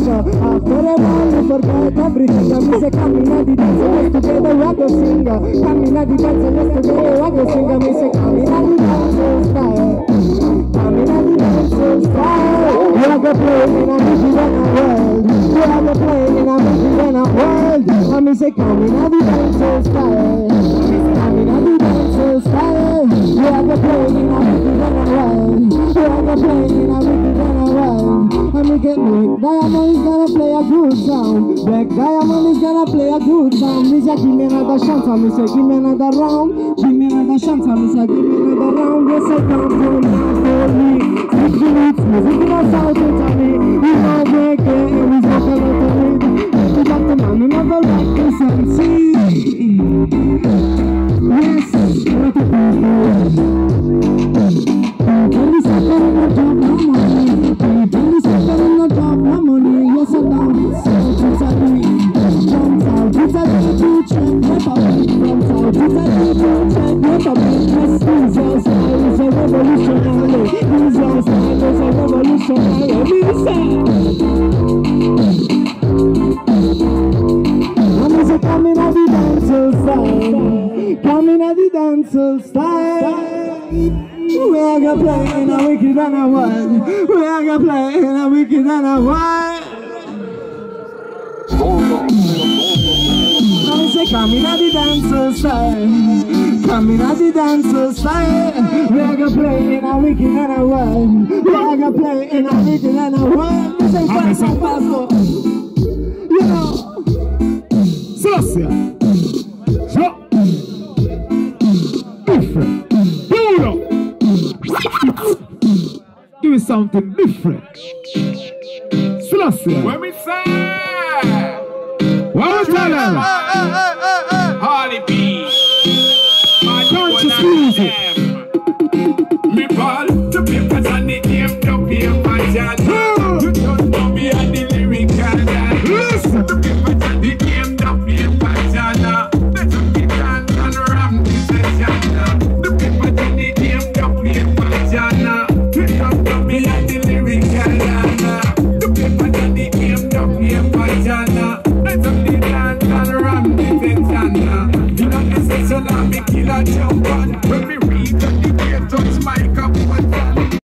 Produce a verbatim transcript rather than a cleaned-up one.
singer. After a while you forget everything. I miss a coming at the dance and let's together rock a singer. Coming at the dance and let's together rock a singer. Miss a coming at the dance and style. Coming at the dance and style. We are the playing in a music and a world. We are the playing in a music and a world. I miss a coming at the dance and style. Coming at the dance and style. We are the playing in a music and a world. We are the playing in a music and a world. And we get Black Diamond is gonna play a good sound. Black Diamond is gonna play a good sound. Me say give me another chance. Me say give me another round. Give me another chance. Me say give me another round. Yes I come for me, for me. If you need music in a sound to me, we don't break it and we smoke a lot of weed. We got the man who never like this and see. Yes, what a people. When we suffer in a job, no money. When we suffer in a job, no money. Yes, I know. Since I do it. From South, it's a little check. What a From South, it's a little check. What a Yes, use your style is a revolutionary. Use your style is a revolutionary. I'm coming at the dancehall style. Coming at the dancehall style. We are gonna play in a wicked and a wild. We are gonna play in a wicked and a wild. I'm say coming at the dancehall style. Coming at the dancehall style. We are gonna play in a wicked and a wild. We are gonna play in a wicked and a wild. We say fast and fast. You know. Celestia, so different. Hold up. Give me something different. Celestia. When we say, what we tell them?